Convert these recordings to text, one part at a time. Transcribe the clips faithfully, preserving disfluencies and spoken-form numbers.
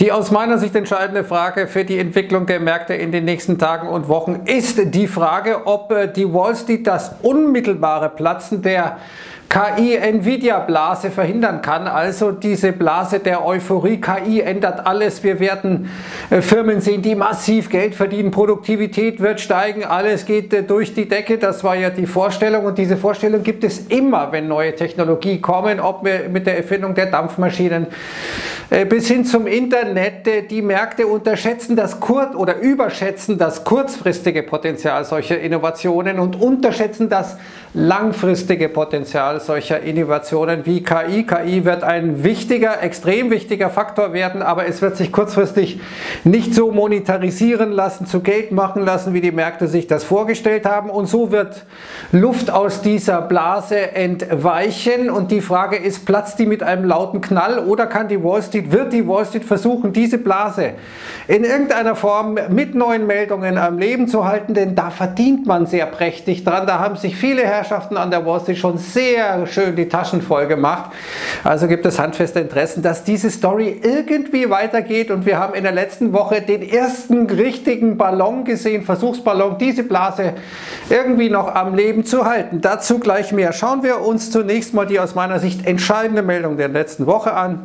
Die aus meiner Sicht entscheidende Frage für die Entwicklung der Märkte in den nächsten Tagen und Wochen ist die Frage, ob die Wall Street das unmittelbare Platzen der K I-Nvidia-Blase verhindern kann, also diese Blase der Euphorie. K I ändert alles, wir werden äh, Firmen sehen, die massiv Geld verdienen, Produktivität wird steigen, alles geht äh, durch die Decke. Das war ja die Vorstellung und diese Vorstellung gibt es immer, wenn neue Technologie kommen, ob wir mit der Erfindung der Dampfmaschinen äh, bis hin zum Internet. Äh, die Märkte unterschätzen das kurz- oder überschätzen das kurzfristige Potenzial solcher Innovationen und unterschätzen das langfristige Potenzial solcher Innovationen wie K I. K I wird ein wichtiger, extrem wichtiger Faktor werden, aber es wird sich kurzfristig nicht so monetarisieren lassen, zu Geld machen lassen, wie die Märkte sich das vorgestellt haben. Und so wird Luft aus dieser Blase entweichen. Und die Frage ist, platzt die mit einem lauten Knall oder kann die Wall Street, wird die Wall Street versuchen, diese Blase in irgendeiner Form mit neuen Meldungen am Leben zu halten? Denn da verdient man sehr prächtig dran. Da haben sich viele Herrschaften an der Wall Street schon sehr schön die Taschen voll gemacht. Also gibt es handfeste Interessen, dass diese Story irgendwie weitergeht und wir haben in der letzten Woche den ersten richtigen Ballon gesehen, Versuchsballon, diese Blase irgendwie noch am Leben zu halten. Dazu gleich mehr. Schauen wir uns zunächst mal die aus meiner Sicht entscheidende Meldung der letzten Woche an.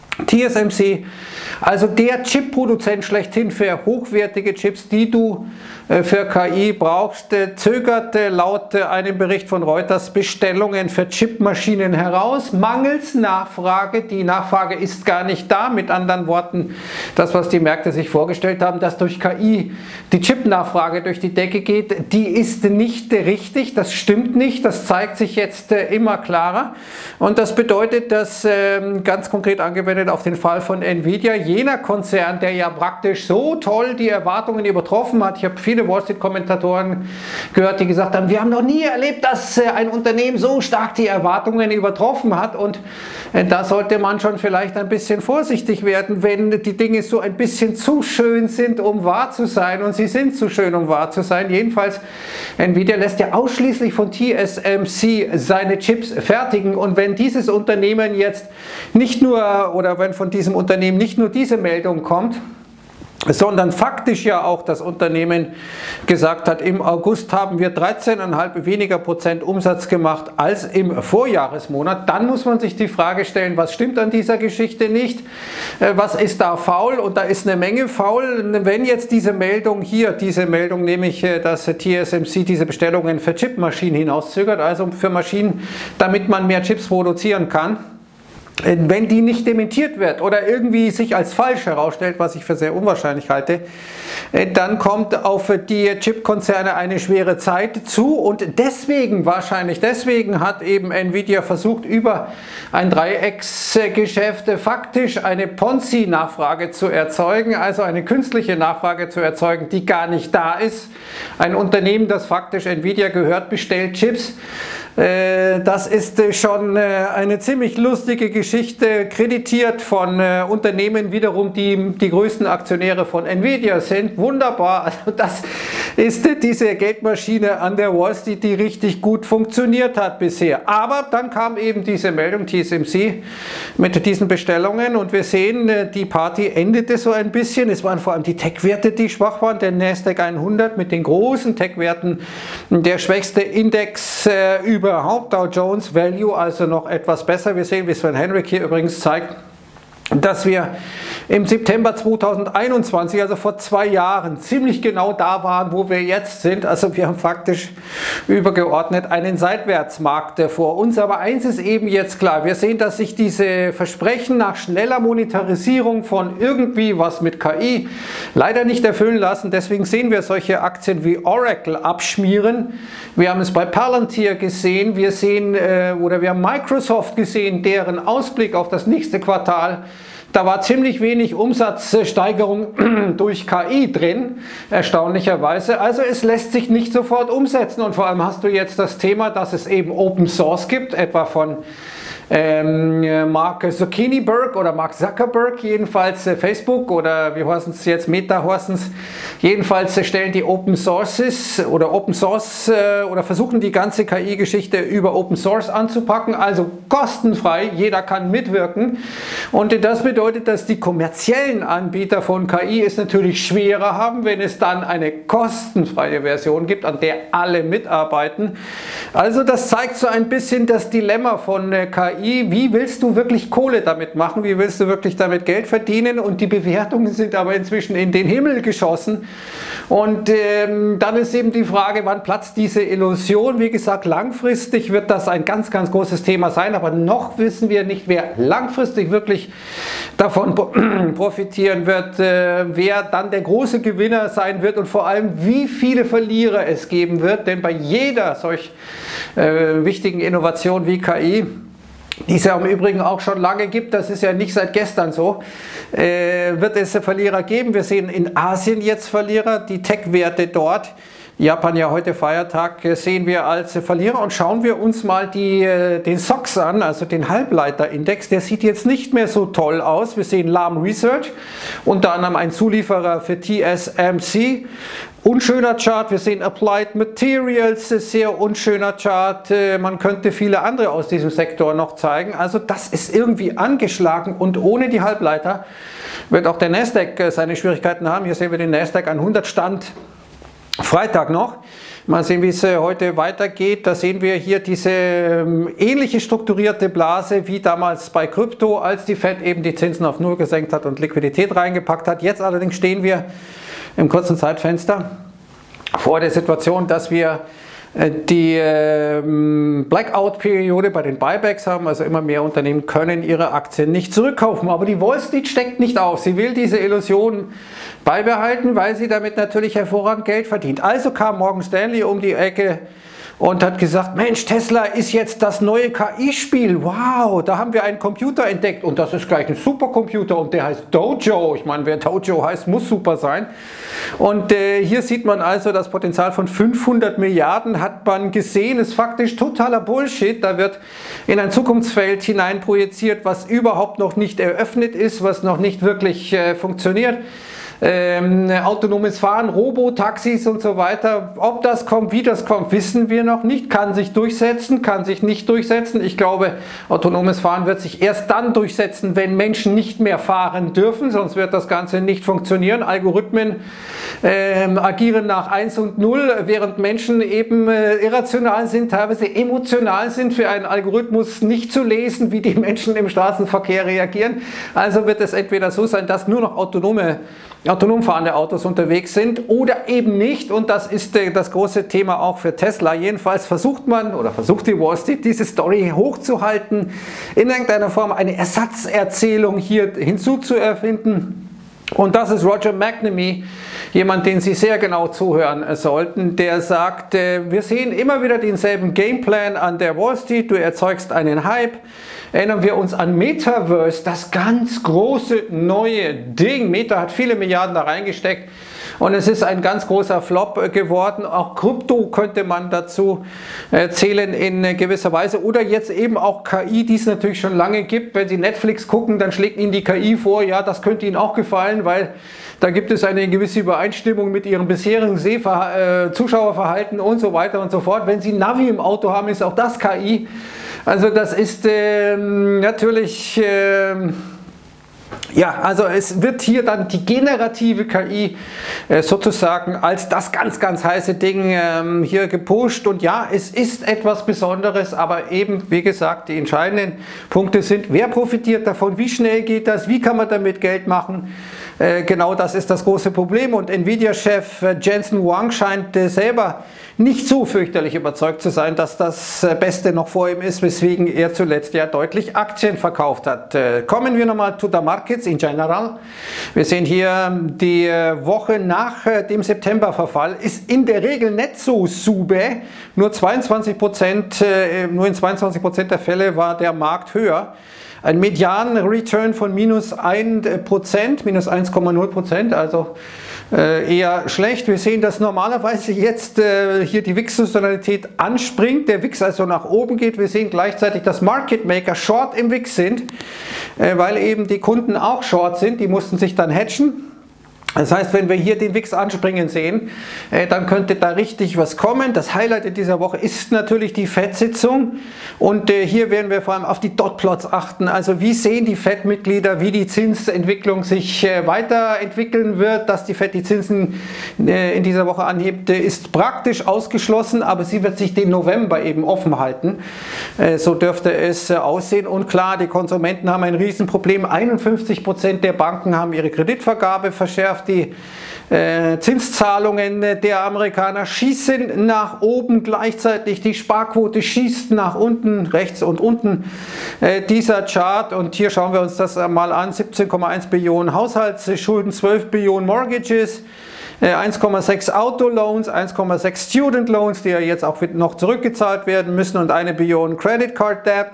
T S M C, also der Chip-Produzent schlechthin für hochwertige Chips, die du äh, für K I brauchst, äh, zögerte laut äh, einem Bericht von Reuters Bestellungen für Chipmaschinen heraus, mangels Nachfrage. Die Nachfrage ist gar nicht da. Mit anderen Worten, das, was die Märkte sich vorgestellt haben, dass durch K I die Chip-Nachfrage durch die Decke geht, die ist nicht äh, richtig. Das stimmt nicht. Das zeigt sich jetzt äh, immer klarer. Und das bedeutet, dass äh, ganz konkret angewendet auf den Fall von Nvidia, jener Konzern, der ja praktisch so toll die Erwartungen übertroffen hat. Ich habe viele Wall Street Kommentatoren gehört, die gesagt haben, wir haben noch nie erlebt, dass ein Unternehmen so stark die Erwartungen übertroffen hat, und da sollte man schon vielleicht ein bisschen vorsichtig werden, wenn die Dinge so ein bisschen zu schön sind, um wahr zu sein, und sie sind zu schön, um wahr zu sein. Jedenfalls, Nvidia lässt ja ausschließlich von T S M C seine Chips fertigen, und wenn dieses Unternehmen jetzt nicht nur, oder wenn von diesem Unternehmen nicht nur diese Meldung kommt, sondern faktisch ja auch das Unternehmen gesagt hat, im August haben wir dreizehn Komma fünf weniger Prozent Umsatz gemacht als im Vorjahresmonat, dann muss man sich die Frage stellen, was stimmt an dieser Geschichte nicht, was ist da faul, und da ist eine Menge faul. Wenn jetzt diese Meldung hier, diese Meldung nämlich, dass T S M C diese Bestellungen für Chipmaschinen hinauszögert, also für Maschinen, damit man mehr Chips produzieren kann, wenn die nicht dementiert wird oder irgendwie sich als falsch herausstellt, was ich für sehr unwahrscheinlich halte, dann kommt auf die Chipkonzerne eine schwere Zeit zu, und deswegen, wahrscheinlich deswegen, hat eben Nvidia versucht, über ein Dreiecksgeschäft faktisch eine Ponzi-Nachfrage zu erzeugen, also eine künstliche Nachfrage zu erzeugen, die gar nicht da ist. Ein Unternehmen, das faktisch Nvidia gehört, bestellt Chips. Das ist schon eine ziemlich lustige Geschichte, kreditiert von Unternehmen wiederum, die die größten Aktionäre von Nvidia sind. Wunderbar, also das ist diese Geldmaschine an der Wall Street, die richtig gut funktioniert hat bisher. Aber dann kam eben diese Meldung, T S M C, mit diesen Bestellungen, und wir sehen, die Party endete so ein bisschen. Es waren vor allem die Tech-Werte, die schwach waren, der Nasdaq hundert mit den großen Tech-Werten, der schwächste Index äh, über Überhaupt, Dow Jones Value also noch etwas besser. Wir sehen, wie Sven Henrik hier übrigens zeigt, dass wir im September zweitausendeinundzwanzig, also vor zwei Jahren, ziemlich genau da waren, wo wir jetzt sind. Also wir haben faktisch übergeordnet einen Seitwärtsmarkt vor uns. Aber eins ist eben jetzt klar, wir sehen, dass sich diese Versprechen nach schneller Monetarisierung von irgendwie was mit K I leider nicht erfüllen lassen. Deswegen sehen wir solche Aktien wie Oracle abschmieren. Wir haben es bei Palantir gesehen, wir sehen äh, oder wir haben Microsoft gesehen, deren Ausblick auf das nächste Quartal. Da war ziemlich wenig Umsatzsteigerung durch K I drin, erstaunlicherweise. Also es lässt sich nicht sofort umsetzen, und vor allem hast du jetzt das Thema, dass es eben Open Source gibt, etwa von ähm, Mark Zuckerberg oder Mark Zuckerberg, jedenfalls äh, Facebook oder wie heißen es jetzt, Meta heißen es, jedenfalls äh, stellen die Open Sources oder Open Source äh, oder versuchen die ganze K I-Geschichte über Open Source anzupacken, also kostenfrei, jeder kann mitwirken und das bedeutet, dass die kommerziellen Anbieter von K I es natürlich schwerer haben, wenn es dann eine kostenfreie Version gibt, an der alle mitarbeiten. Also das zeigt so ein bisschen das Dilemma von K I. Wie willst du wirklich Kohle damit machen? Wie willst du wirklich damit Geld verdienen? Und die Bewertungen sind aber inzwischen in den Himmel geschossen. Und ähm, dann ist eben die Frage, wann platzt diese Illusion? Wie gesagt, langfristig wird das ein ganz, ganz großes Thema sein, aber noch wissen wir nicht, wer langfristig wirklich davon profitieren wird, äh, wer dann der große Gewinner sein wird und vor allem, wie viele Verlierer es geben wird, denn bei jeder solch äh, wichtigen Innovation wie K I, die es ja im Übrigen auch schon lange gibt, das ist ja nicht seit gestern so, äh, wird es Verlierer geben. Wir sehen in Asien jetzt Verlierer, die Tech-Werte dort, Japan ja heute Feiertag, sehen wir als Verlierer und schauen wir uns mal die, den S O X an, also den Halbleiterindex, der sieht jetzt nicht mehr so toll aus. Wir sehen Lam Research, unter anderem ein Zulieferer für T S M C. Unschöner Chart, wir sehen Applied Materials, sehr unschöner Chart, man könnte viele andere aus diesem Sektor noch zeigen. Also das ist irgendwie angeschlagen und ohne die Halbleiter wird auch der Nasdaq seine Schwierigkeiten haben. Hier sehen wir den Nasdaq an hundert Stand Freitag noch. Mal sehen, wie es heute weitergeht. Da sehen wir hier diese ähm, ähnliche strukturierte Blase wie damals bei Krypto, als die Fed eben die Zinsen auf Null gesenkt hat und Liquidität reingepackt hat. Jetzt allerdings stehen wir im kurzen Zeitfenster vor der Situation, dass wir äh, die äh, Blackout-Periode bei den Buybacks haben. Also immer mehr Unternehmen können ihre Aktien nicht zurückkaufen. Aber die Wall Street steckt nicht auf. Sie will diese Illusion beibehalten, weil sie damit natürlich hervorragend Geld verdient. Also kam Morgan Stanley um die Ecke und hat gesagt, Mensch, Tesla ist jetzt das neue K I-Spiel. Wow, da haben wir einen Computer entdeckt und das ist gleich ein Supercomputer und der heißt Dojo. Ich meine, wer Dojo heißt, muss super sein. Und äh, hier sieht man also das Potenzial von fünfhundert Milliarden hat man gesehen. Ist faktisch totaler Bullshit. Da wird in ein Zukunftsfeld hinein projiziert, was überhaupt noch nicht eröffnet ist, was noch nicht wirklich äh, funktioniert. Ähm, autonomes Fahren, Robotaxis und so weiter. Ob das kommt, wie das kommt, wissen wir noch nicht. Kann sich durchsetzen, kann sich nicht durchsetzen. Ich glaube, autonomes Fahren wird sich erst dann durchsetzen, wenn Menschen nicht mehr fahren dürfen, sonst wird das Ganze nicht funktionieren. Algorithmen ähm, agieren nach eins und null, während Menschen eben äh, irrational sind, teilweise emotional sind, für einen Algorithmus nicht zu lesen, wie die Menschen im Straßenverkehr reagieren. Also wird es entweder so sein, dass nur noch autonome autonom fahrende Autos unterwegs sind oder eben nicht, und das ist äh, das große Thema auch für Tesla. Jedenfalls versucht man oder versucht die Wall Street diese Story hochzuhalten, in irgendeiner Form eine Ersatzerzählung hier hinzuzuerfinden, und das ist Roger McNamee, jemand, den Sie sehr genau zuhören sollten, der sagt, äh, wir sehen immer wieder denselben Gameplan an der Wall Street, du erzeugst einen Hype. Erinnern wir uns an Metaverse, das ganz große neue Ding. Meta hat viele Milliarden da reingesteckt und es ist ein ganz großer Flop geworden. Auch Krypto könnte man dazu zählen in gewisser Weise. Oder jetzt eben auch K I, die es natürlich schon lange gibt. Wenn Sie Netflix gucken, dann schlägt Ihnen die K I vor, ja, das könnte Ihnen auch gefallen, weil da gibt es eine gewisse Übereinstimmung mit Ihrem bisherigen Sehver- äh, Zuschauerverhalten und so weiter und so fort. Wenn Sie Navi im Auto haben, ist auch das K I. Also das ist ähm, natürlich, ähm, ja, also es wird hier dann die generative K I äh, sozusagen als das ganz, ganz heiße Ding ähm, hier gepusht. Und ja, es ist etwas Besonderes, aber eben, wie gesagt, die entscheidenden Punkte sind, wer profitiert davon, wie schnell geht das, wie kann man damit Geld machen. Äh, genau das ist das große Problem, und Nvidia-Chef äh, Jensen Huang scheint äh, selber nicht so fürchterlich überzeugt zu sein, dass das Beste noch vor ihm ist, weswegen er zuletzt ja deutlich Aktien verkauft hat. Kommen wir nochmal zu den Markets in general. Wir sehen hier die Woche nach dem Septemberverfall ist in der Regel nicht so super. Nur zweiundzwanzig Prozent, nur in zweiundzwanzig Prozent der Fälle war der Markt höher. ein Median-Return von minus ein Prozent, minus eins Komma null Prozent, also äh, eher schlecht. Wir sehen, dass normalerweise jetzt äh, hier die W I X-Saisonalität anspringt, der W I X also nach oben geht. Wir sehen gleichzeitig, dass Market Maker short im W I X sind, äh, weil eben die Kunden auch short sind, die mussten sich dann hedgen. Das heißt, wenn wir hier den W I X anspringen sehen, äh, dann könnte da richtig was kommen. Das Highlight in dieser Woche ist natürlich die Fed-Sitzung und äh, hier werden wir vor allem auf die Dotplots achten. Also wie sehen die Fed-Mitglieder, wie die Zinsentwicklung sich äh, weiterentwickeln wird. Dass die Fed die Zinsen äh, in dieser Woche anhebt, äh, ist praktisch ausgeschlossen, aber sie wird sich den November eben offen halten. Äh, so dürfte es äh, aussehen. Und klar, die Konsumenten haben ein Riesenproblem. einundfünfzig Prozent der Banken haben ihre Kreditvergabe verschärft. Die äh, Zinszahlungen der Amerikaner schießen nach oben, gleichzeitig die Sparquote schießt nach unten, rechts und unten äh, dieser Chart. Und hier schauen wir uns das mal an, siebzehn Komma eins Billionen Haushaltsschulden, zwölf Billionen Mortgages, äh, eins Komma sechs Autoloans, eins Komma sechs Student Loans, die ja jetzt auch noch zurückgezahlt werden müssen, und eine Billion Credit Card Debt.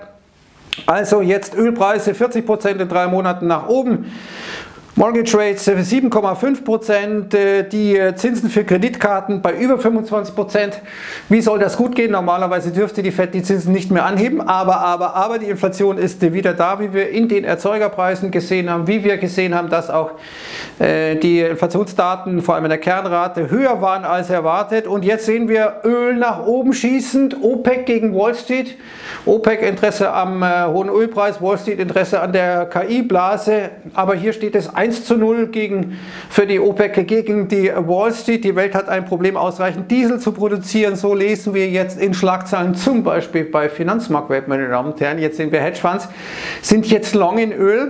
Also jetzt Ölpreise vierzig Prozent in drei Monaten nach oben. Mortgage Rates sieben Komma fünf Prozent, die Zinsen für Kreditkarten bei über fünfundzwanzig Prozent. Wie soll das gut gehen? Normalerweise dürfte die Fed die Zinsen nicht mehr anheben, aber, aber, aber die Inflation ist wieder da, wie wir in den Erzeugerpreisen gesehen haben, wie wir gesehen haben, dass auch äh, die Inflationsdaten, vor allem in der Kernrate, höher waren als erwartet. Und jetzt sehen wir Öl nach oben schießend, OPEC gegen Wall Street. OPEC Interesse am äh, hohen Ölpreis, Wall Street Interesse an der K I-Blase, aber hier steht es eins zu null gegen, für die OPEC gegen die Wall Street. Die Welt hat ein Problem, ausreichend Diesel zu produzieren. So lesen wir jetzt in Schlagzeilen, zum Beispiel bei Finanzmarktwelt, meine Damen und Herren. Jetzt sehen wir, Hedgefonds sind jetzt long in Öl.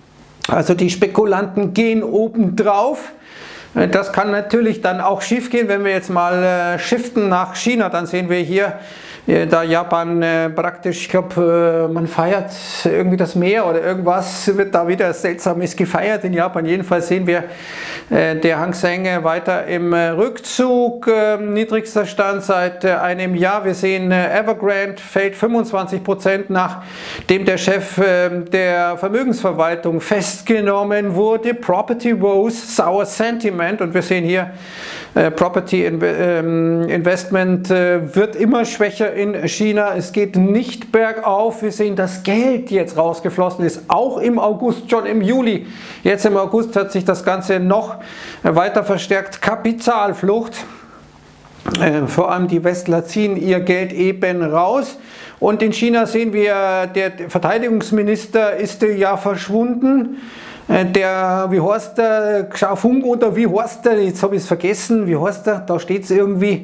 Also die Spekulanten gehen oben drauf. Das kann natürlich dann auch schief gehen, wenn wir jetzt mal äh, shiften nach China. Dann sehen wir hier, da Japan äh, praktisch, ich glaube, äh, man feiert irgendwie das Meer oder irgendwas wird da wieder Seltsames gefeiert in Japan. Jedenfalls sehen wir äh, der Hang Seng weiter im äh, Rückzug, äh, niedrigster Stand seit äh, einem Jahr. Wir sehen äh, Evergrande fällt fünfundzwanzig Prozent, nachdem der Chef äh, der Vermögensverwaltung festgenommen wurde. Property woes, sour sentiment, und wir sehen hier äh, Property in, äh, Investment äh, wird immer schwächer in China. Es geht nicht bergauf. Wir sehen, dass Geld jetzt rausgeflossen ist, auch im August, schon im Juli. Jetzt im August hat sich das Ganze noch weiter verstärkt. Kapitalflucht. Äh, vor allem die Westler ziehen ihr Geld eben raus. Und in China sehen wir, der Verteidigungsminister ist ja verschwunden. Der, wie heißt der, Xiaofeng oder wie heißt der, jetzt habe ich es vergessen, wie heißt der, da steht es irgendwie,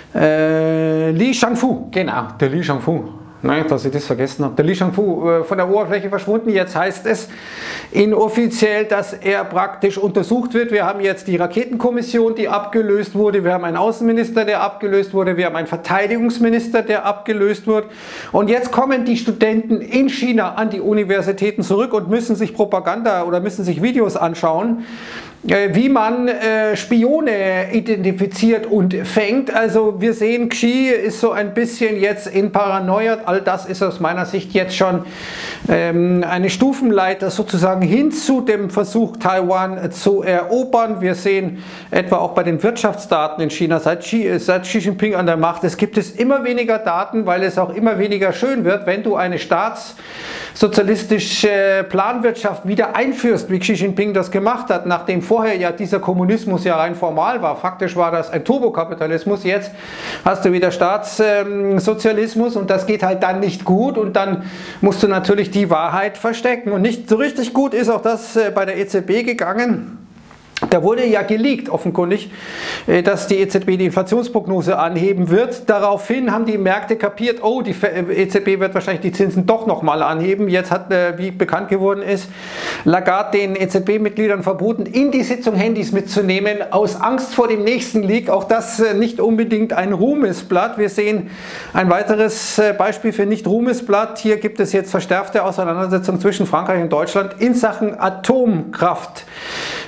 äh, Li Shangfu, genau, der Li Shangfu. Nein, dass ich das vergessen habe. Der Li Shangfu äh, von der Oberfläche verschwunden. Jetzt heißt es inoffiziell, dass er praktisch untersucht wird. Wir haben jetzt die Raketenkommission, die abgelöst wurde. Wir haben einen Außenminister, der abgelöst wurde. Wir haben einen Verteidigungsminister, der abgelöst wird. Und jetzt kommen die Studenten in China an die Universitäten zurück und müssen sich Propaganda oder müssen sich Videos anschauen, wie man äh, Spione identifiziert und fängt. Also wir sehen, Xi ist so ein bisschen jetzt in Paranoia. All das ist aus meiner Sicht jetzt schon ähm, eine Stufenleiter sozusagen hin zu dem Versuch, Taiwan zu erobern. Wir sehen etwa auch bei den Wirtschaftsdaten in China, seit Xi, seit Xi Jinping an der Macht ist, gibt es immer weniger Daten, weil es auch immer weniger schön wird, wenn du eine staatssozialistische Planwirtschaft wieder einführst, wie Xi Jinping das gemacht hat, nachdem vorher ja dieser Kommunismus ja rein formal war. Faktisch war das ein Turbokapitalismus. Jetzt hast du wieder Staatssozialismus und das geht halt dann nicht gut und dann musst du natürlich die Wahrheit verstecken. Und nicht so richtig gut ist auch das bei der E Z B gegangen. Da wurde ja geleakt, offenkundig, dass die E Z B die Inflationsprognose anheben wird. Daraufhin haben die Märkte kapiert, oh, die E Z B wird wahrscheinlich die Zinsen doch nochmal anheben. Jetzt hat, wie bekannt geworden ist, Lagarde den E Z B-Mitgliedern verboten, in die Sitzung Handys mitzunehmen, aus Angst vor dem nächsten Leak. Auch das nicht unbedingt ein Ruhmesblatt. Wir sehen ein weiteres Beispiel für nicht Ruhmesblatt. Hier gibt es jetzt verstärkte Auseinandersetzungen zwischen Frankreich und Deutschland in Sachen Atomkraft.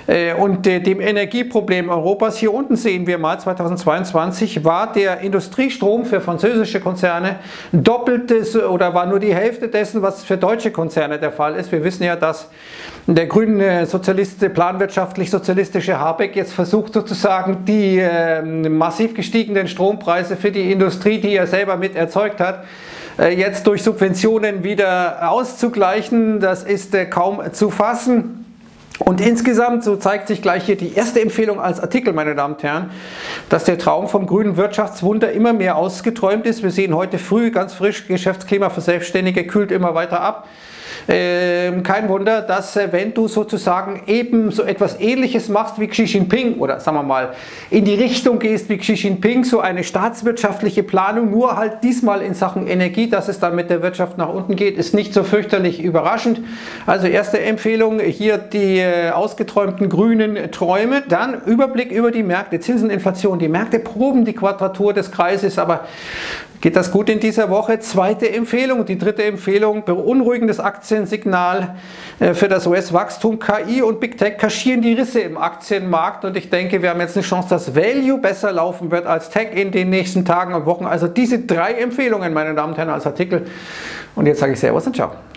und dem Energieproblem Europas. Hier unten sehen wir mal, zweitausendzweiundzwanzig war der Industriestrom für französische Konzerne doppeltes oder war nur die Hälfte dessen, was für deutsche Konzerne der Fall ist. Wir wissen ja, dass der grüne Sozialist, planwirtschaftlich-sozialistische Habeck jetzt versucht sozusagen die äh, massiv gestiegenen Strompreise für die Industrie, die er selber mit erzeugt hat, äh, jetzt durch Subventionen wieder auszugleichen. Das ist äh, kaum zu fassen. Und insgesamt, so zeigt sich gleich hier die erste Empfehlung als Artikel, meine Damen und Herren, dass der Traum vom grünen Wirtschaftswunder immer mehr ausgeträumt ist. Wir sehen heute früh ganz frisch, Geschäftsklima für Selbstständige kühlt immer weiter ab. Ähm, kein Wunder, dass äh, wenn du sozusagen eben so etwas Ähnliches machst wie Xi Jinping oder sagen wir mal in die Richtung gehst wie Xi Jinping, so eine staatswirtschaftliche Planung, nur halt diesmal in Sachen Energie, dass es dann mit der Wirtschaft nach unten geht, ist nicht so fürchterlich überraschend. Also erste Empfehlung, hier die äh, ausgeträumten grünen Träume, dann Überblick über die Märkte, Zinsen, Inflation, die Märkte proben die Quadratur des Kreises, aber geht das gut in dieser Woche? Zweite Empfehlung, die dritte Empfehlung, beunruhigendes Aktiensignal für das U S-Wachstum. K I und Big Tech kaschieren die Risse im Aktienmarkt und ich denke, wir haben jetzt eine Chance, dass Value besser laufen wird als Tech in den nächsten Tagen und Wochen. Also diese drei Empfehlungen, meine Damen und Herren, als Artikel. Und jetzt sage ich Servus und Ciao.